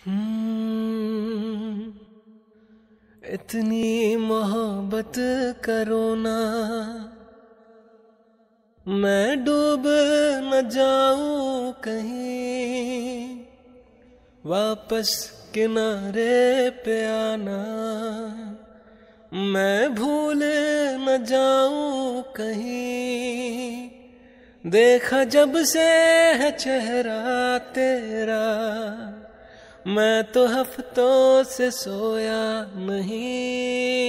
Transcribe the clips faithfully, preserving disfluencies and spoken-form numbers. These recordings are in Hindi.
हम्म, इतनी मोहब्बत करो ना, मैं डूब न जाऊं कहीं। वापस किनारे पे आना, मैं भूल न जाऊं कहीं। देखा जब से है चेहरा तेरा, मैं तो हफ्तों से सोया नहीं।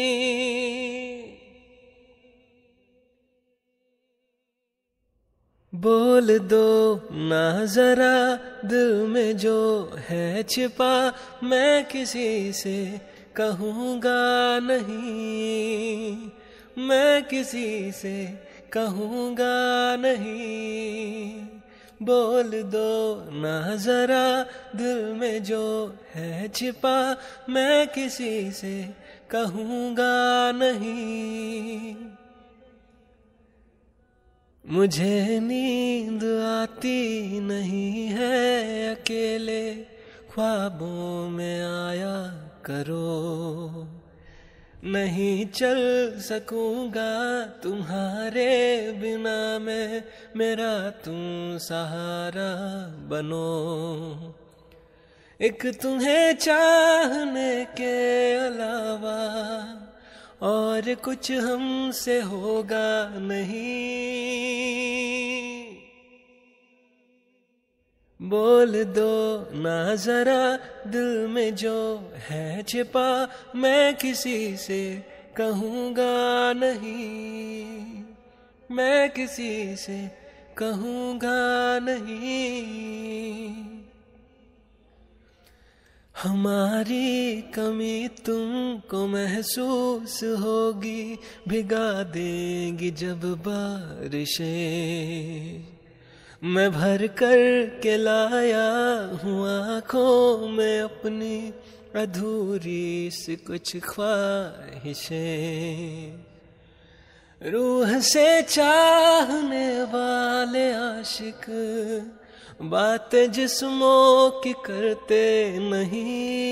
बोल दो ना जरा दिल में जो है छिपा, मैं किसी से कहूँगा नहीं। मैं किसी से कहूँगा नहीं। बोल दो ना जरा दिल में जो है छिपा, मैं किसी से कहूँगा नहीं। मुझे नींद आती नहीं है, अकेले ख्वाबों में आया करो। नहीं चल सकूंगा तुम्हारे बिना मैं, मेरा तुम सहारा बनो। एक तुम्हें चाहने के अलावा और कुछ हमसे होगा नहीं। बोल दो ना जरा दिल में जो है छिपा, मैं किसी से कहूँगा नहीं। मैं किसी से कहूँगा नहीं। हमारी कमी तुमको महसूस होगी, भिगा देंगी जब बारिशें। मैं भर कर के लाया हूँ आँखों में अपनी अधूरी सी कुछ ख्वाहिशें। रूह से चाहने वाले आशिक बातें जिस्मों की करते नहीं।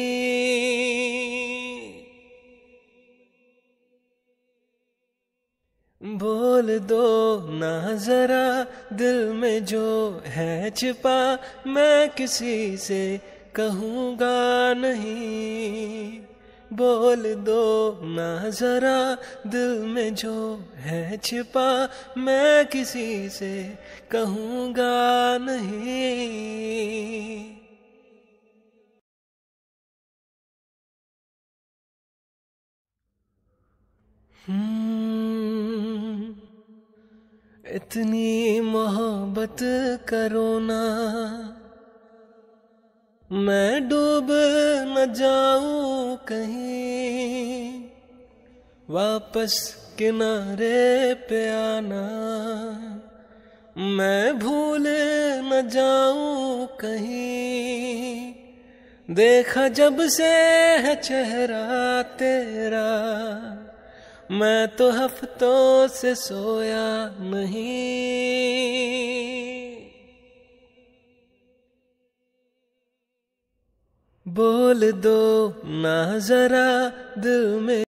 बोल दो ना जरा दिल में जो है छिपा, मैं किसी से कहूँगा नहीं। बोल दो ना जरा दिल में जो है छिपा, मैं किसी से कहूँगा नहीं। हम्म, इतनी मोहब्बत करो ना, मैं डूब न जाऊं कहीं। वापस किनारे पे आना, मैं भूल न जाऊं कहीं। देखा जब से है चेहरा तेरा, मैं तो हफ्तों से सोया नहीं। बोल दो ना जरा दिल में